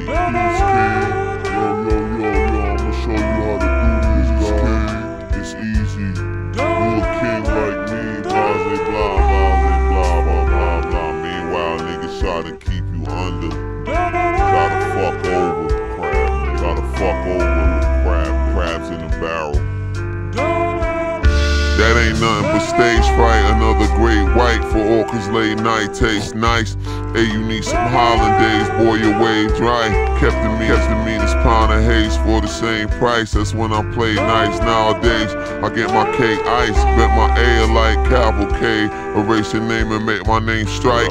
Peace, King. Yo, I'ma show you how to do this, King. It's easy. You a king like me, blase, blah, blah, blah, blah. Meanwhile, niggas try to keep you under. Try to fuck over crab. Try to fuck over crabs in the barrel. That ain't nothing but stage fright. Another great white for all cause late night tastes nice. Hey, you need some holidays, boy, your wave dry. Kept the meanest pound of haze for the same price. That's when I play nice. Nowadays, I get my cake ice. Bet my A like cavalcade. Erase your name and make my name strike.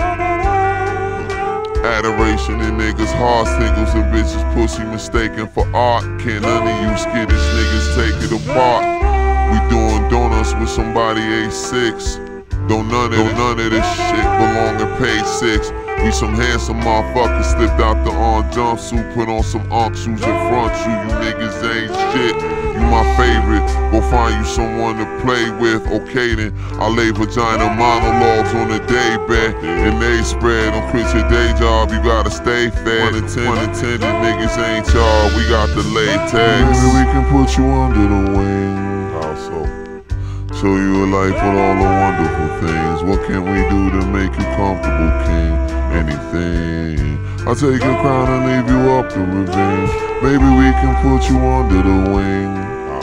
Adoration in niggas' hearts, tingles and bitches pussy mistaken for art. Can't none of you skittish niggas take it apart. We doing donuts with somebody age 6. Don't none of this shit belong to page 6. We some handsome motherfuckers slipped out the on jumpsuit, put on some Unk shoes in front you. You niggas ain't shit. You my favorite. Go find you someone to play with. Okay then, I lay vagina monologues on the day bed, and they spread. Don't quit your day job, you gotta stay fed. Unintended niggas ain't y'all. We got the latex. Maybe we can put you under the wing. How so? Show you a life with all the wonderful things. What can we do to make you comfortable, King? Anything. I'll take your crown and leave you up to revenge. Maybe we can put you under the wing.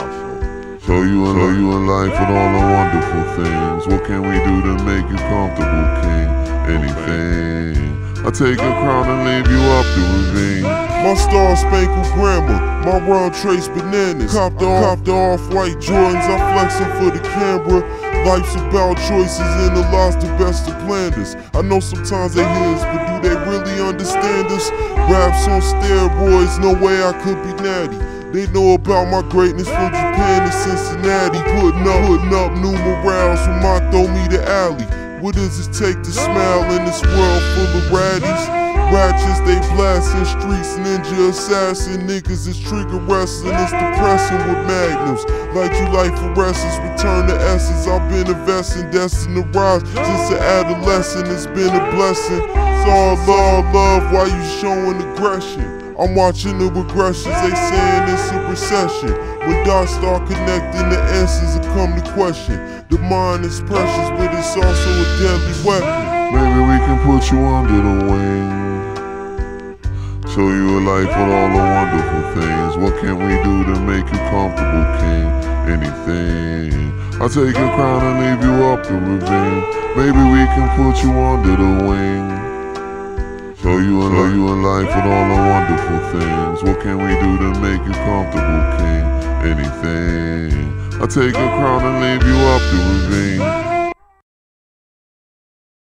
Show you a life with all the wonderful things. What can we do to make you comfortable, King? Anything. I'll take your crown and leave you up to revenge. My star-spangled grammar, my rhyme trace bananas. Cop the off-white Jordans, I'm flexing for the camera. Life's about choices and the loss the best of planners. I know sometimes they hear us, but do they really understand us? Raps on steroids, no way I could be natty. They know about my greatness from Japan to Cincinnati. Putting up numerals when my throw me the alley. What does it take to smile in this world full of raddies? Ratchets, they blasting streets, ninja assassin. Niggas is trigger wrestling, it's depressing with magnums. Like you like fluorescence, return to essence. I've been investing, destined to rise since an adolescent. It's been a blessing. It's all love, why you showing aggression? I'm watching the regressions, they saying it's a recession. When dots start connecting, the answers will come to question. The mind is precious, but it's also a deadly weapon. Maybe we can put you under the wing. Show you a life with all the wonderful things. What can we do to make you comfortable, King? Anything. I'll take your crown and leave you up to revenge. Maybe we can put you under the wing. Show you a life with all the wonderful things. What can we do to make you comfortable, King? Anything. I'll take your crown and leave you up to revenge.